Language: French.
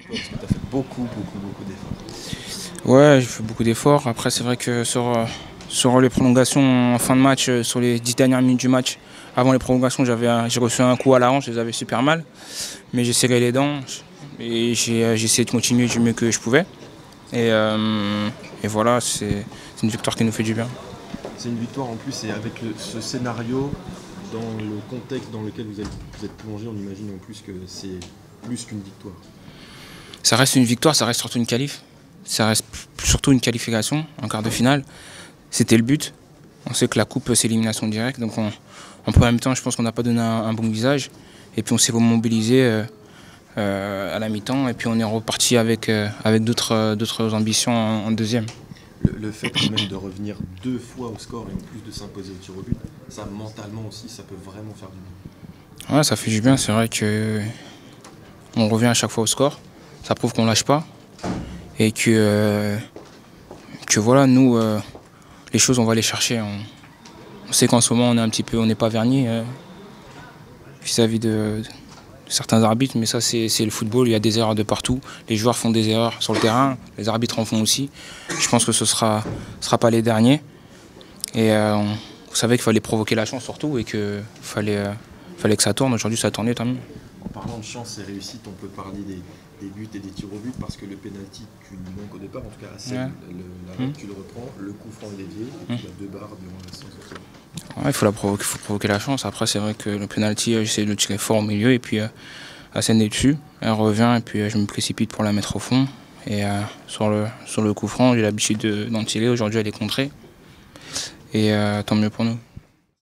Parce que tu as fait beaucoup d'efforts. Ouais, j'ai fait beaucoup d'efforts. Après, c'est vrai que sur les prolongations en fin de match, sur les 10 dernières minutes du match, avant les prolongations, j'ai reçu un coup à la hanche, je les avais super mal. Mais j'ai serré les dents et j'ai essayé de continuer du mieux que je pouvais. Et, euh, et voilà, c'est une victoire qui nous fait du bien. C'est une victoire en plus et avec ce scénario, dans le contexte dans lequel vous êtes plongé, on imagine en plus que c'est plus qu'une victoire. Ça reste une victoire, ça reste surtout une qualif. Ça reste surtout une qualification en quart de finale. C'était le but. On sait que la coupe, c'est élimination directe. Donc en premier temps, je pense qu'on n'a pas donné un bon visage. Et puis on s'est remobilisé à la mi-temps. Et puis on est reparti avec d'autres ambitions en deuxième. Le fait quand même de revenir 2 fois au score et en plus de s'imposer au tir au but, ça mentalement aussi, ça peut vraiment faire du bien. Ouais, ça fait du bien. C'est vrai qu'on revient à chaque fois au score. Ça prouve qu'on ne lâche pas. Et que voilà, nous, les choses, on va les chercher. On sait qu'en ce moment, on n'est pas vernis vis-à-vis de certains arbitres, mais ça, c'est le football. Il y a des erreurs de partout. Les joueurs font des erreurs sur le terrain, les arbitres en font aussi. Je pense que ce sera pas les derniers. Et on savait qu'il fallait provoquer la chance surtout et qu'il fallait que ça tourne. Aujourd'hui, ça a tourné, tant mieux. En parlant de chance et réussite, on peut parler des buts et des tirs au but parce que le pénalty, tu lui manques au départ, en tout cas à celle, Ouais. tu le reprends, le coup franc est dévié et puis il y a 2 barres durant la séance. Ouais, il faut provoquer la chance. Après, c'est vrai que le penalty, j'essaie de le tirer fort au milieu et puis Hassen est dessus. Elle revient et puis je me précipite pour la mettre au fond. Et sur le coup franc, j'ai l'habitude d'en tirer. Aujourd'hui, elle est contrée. Et tant mieux pour nous.